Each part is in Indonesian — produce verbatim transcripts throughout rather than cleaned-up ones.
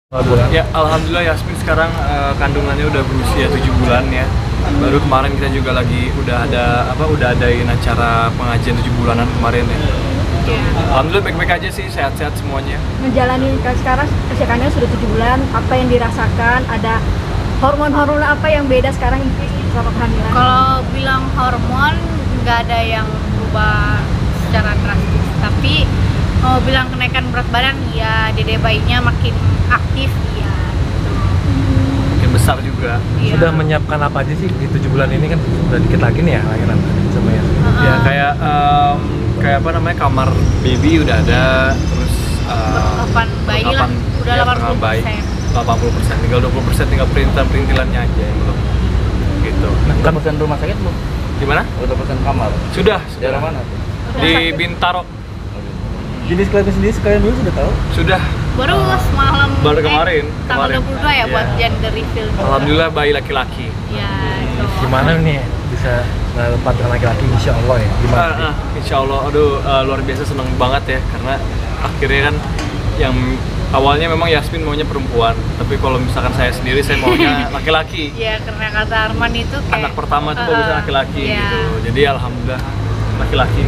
Ya, alhamdulillah Yasmin sekarang uh, kandungannya udah berusia tujuh bulan ya. Baru kemarin kita juga lagi udah ada apa udah adain acara pengajian tujuh bulanan kemarin ya. Gitu. Alhamdulillah baik-baik aja sih, sehat-sehat semuanya. Menjalani sekarang usia kandungan sudah tujuh bulan, apa yang dirasakan? Ada hormon-hormon apa yang beda sekarang selama kehamilan? Kalau bilang hormon nggak ada yang berubah secara drastis, tapi mau bilang kenaikan berat badan, ya dede bayinya makin aktif, ya gitu. Makin besar juga. Ya. Sudah menyiapkan apa aja sih di tujuh bulan ini kan udah dikit lagi nih ya lahiran sama ya. Uh-uh. Ya kayak um, kayak apa namanya kamar baby udah ada, terus uh, Perlengkapan bayi lah, perlengkapan- udah ya, delapan puluh perlengkapan bayi. persen. delapan puluh persen, tinggal dua puluh persen tinggal perintilan-perintilannya aja yang belum. Gitu. Udah pesan rumah sakit belum? Gimana? Udah pesan kamar? Sudah, Daerah mana tuh? di Bintaro. Jenis kelamin sendiri sekalian dulu sudah tahu? Sudah. Baru semalam, Baru kemarin, eh, tanggal kemarin. dua puluh dua ya Iya. buat gender reveal. Alhamdulillah bayi laki-laki. Ya, itu. Gimana nih bisa mendapatkan laki-laki insya Allah ya? Gimana? Ah, ah, insya Allah, aduh uh, luar biasa seneng banget ya karena akhirnya kan yang awalnya memang Yasmin maunya perempuan, tapi kalau misalkan saya sendiri saya maunya laki-laki. Ya, karena kata Arman itu kayak Anak pertama tuh bagus uh, laki-laki ya. gitu, jadi alhamdulillah laki-laki.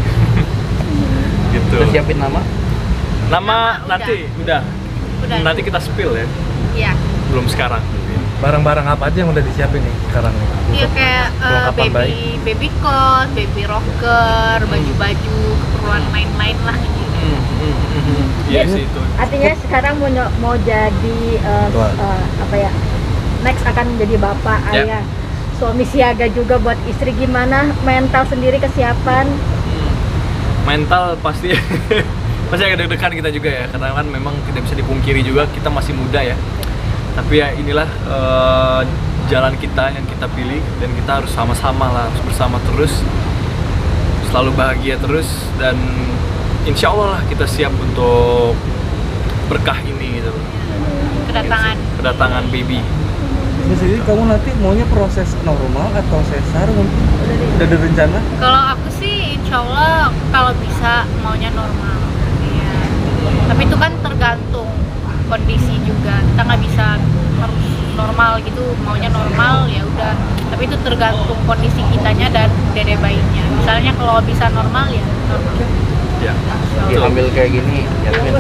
Gitu. Udah siapin nama? Nama Nama nanti udah. Udah. Nanti kita spill ya, Iya. belum sekarang. Barang-barang apa aja yang udah disiapin nih sekarang nih? Iya, kayak uh, Perlengkapan baby baby cot, baby rocker, baju-baju, keperluan lain-lain lah gitu. Hmm, hmm, hmm, hmm. Iya sih itu. Artinya sekarang mau nyo- mau jadi uh, Tua. uh, apa ya? Next akan menjadi bapak, Ya. ayah, suami siaga juga buat istri. Gimana mental sendiri, kesiapan? Hmm. Mental pasti pasti agak deg-degan kita juga ya, karena kan memang tidak bisa dipungkiri juga kita masih muda ya. Tapi ya inilah eh, jalan kita yang kita pilih dan kita harus sama-sama lah, harus bersama terus, selalu bahagia terus, dan insya Allah lah kita siap untuk berkah ini gitu. Kedatangan. Kedatangan baby. Jadi kamu nanti maunya proses normal atau sesar mungkin? Udah ada rencana? Kalau aku sih insya Allah kalau bisa maunya normal. Iya. Tapi itu kan tergantung kondisi juga. Kita nggak bisa harus normal gitu, maunya normal ya udah. Tapi itu tergantung kondisi kitanya dan dede bayinya. Misalnya kalau bisa normal ya normal. Ya. Lagi hamil kayak gini, Yasmin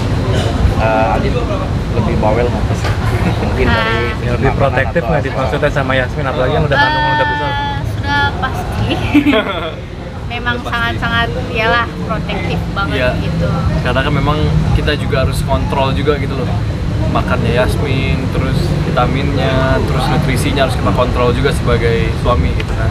uh, Adit lebih bawel nggak? Mungkin dari Ah. Yang lebih makanan protektif atau nggak apa? dimaksudnya sama Yasmin, apalagi yang udah kandungan udah besar. Eh, sudah pasti. Memang Udah pasti. sangat-sangat iyalah protektif banget Iya. gitu. Karena kan memang kita juga harus kontrol juga gitu loh, makannya Yasmin, terus vitaminnya, terus nutrisinya harus kita kontrol juga sebagai suami gitu kan.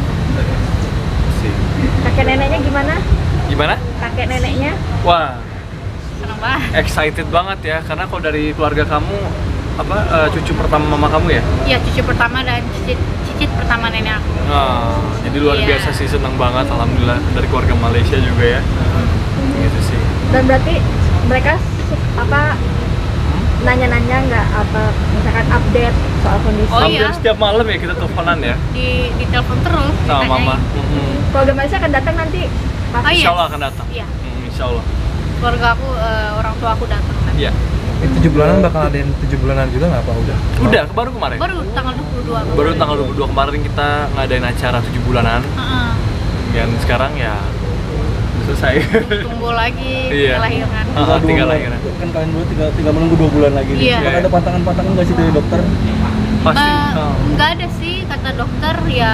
Sih. Kakek neneknya gimana? Gimana? Kakek neneknya? Wah, Senang banget. excited banget ya, karena kalau dari keluarga kamu apa eh, cucu pertama mama kamu ya? Iya, cucu pertama dan cicit, cicit pertama nenek aku. Nah, jadi luar Iya. biasa sih, seneng banget alhamdulillah dari keluarga Malaysia juga ya. Gitu sih. Dan berarti mereka su- apa nanya-nanya nggak apa misalkan update soal kondisi? Oh, Hampir iya. setiap malam ya kita teleponan ya Di di telepon terus sama ditanyain. mama. Mhm. Keluarga Malaysia akan datang nanti pas Oh, iya. Insya Allah akan datang. Iya. Hmm, insya Allah. Keluarga aku, eh, orang tua aku datang nanti. Iya. Ini tujuh bulanan bakal ada yang tujuh bulanan juga nggak apa udah? Udah, baru kemarin. Baru tanggal dua puluh dua. Baru tanggal dua puluh dua kemarin kita ngadain acara tujuh bulanan. Heeh. Dan sekarang ya selesai. Tunggu lagi Iya. kelahiran. Ah, tinggal lahiran. Kan kalian dulu tinggal, tinggal menunggu dua bulan lagi nih. Iya. Apakah ada pantangan-pantangan nggak sih dari dokter? Pasti. Ba- Oh. nggak ada sih, kata dokter ya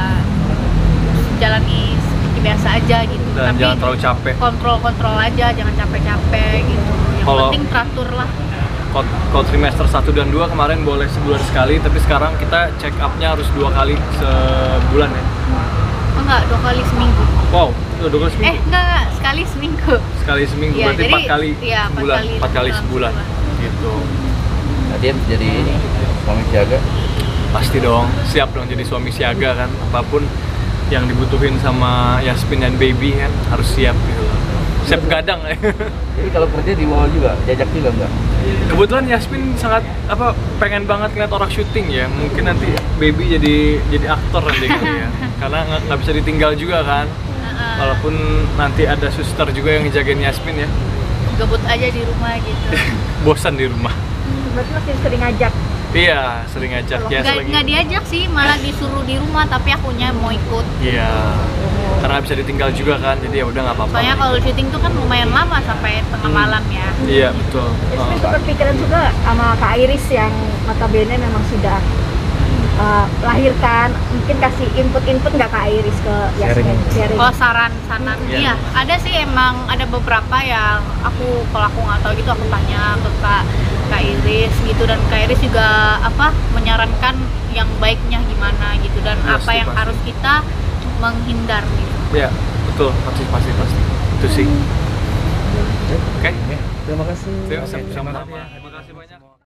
jalani seperti biasa aja gitu. Dan Tapi jangan terlalu capek. kontrol-kontrol aja, jangan capek-capek gitu. Yang Kalau- penting teratur lah. Kalau kalau trimester satu dan dua kemarin boleh sebulan sekali, tapi sekarang kita check up-nya harus dua kali sebulan ya. Oh, enggak, dua kali seminggu. Wow, itu dua kali Eh, seminggu. enggak, enggak, sekali seminggu. Sekali seminggu Iya, berarti jadi- empat kali iya, empat sebulan, kali empat kali dalam sebulan. sebulan. Gitu. Adit jadi ini suami siaga. Pasti dong, siap dong jadi suami siaga kan. Apapun yang dibutuhin sama Yasmin dan baby kan harus siap gitu loh. Siap gadang ya. Jadi kalau kerja di bawah juga, jajak juga enggak? Kebetulan Yasmin sangat apa pengen banget ngeliat orang syuting ya. Mungkin nanti baby jadi jadi aktor nanti kali ya. Karena nggak nggak bisa ditinggal juga kan. Heeh. Walaupun nanti ada suster juga yang ngejagain Yasmin ya. Gebut aja di rumah gitu. Bosan di rumah. berarti masih sering ngajak. Iya, sering ngajak ya Nggak, selagi. nggak diajak sih, malah disuruh di rumah, tapi akunya mau ikut. Iya. Karena bisa ditinggal juga kan, jadi ya udah nggak apa-apa. Soalnya kalau syuting tuh kan lumayan lama sampai tengah Hmm. malam ya. Iya, betul. Yasmin Oh. tuh berpikiran juga sama Kak Iris yang notabene memang sudah uh, melahirkan. Mungkin kasih input-input nggak Kak Iris ke Yasmin? Sharing. Kalau saran-saran, Iya. iya ada sih, emang ada beberapa yang aku kalau aku nggak tahu gitu aku tanya ke Kak Kak Iris gitu, dan Kak Iris juga apa menyarankan yang baiknya gimana gitu, dan Pasti, apa yang pasti. harus kita menghindar gitu. Iya, betul. Pasti, pasti, pasti. Itu sih. Oke. Terima kasih. Sama-sama.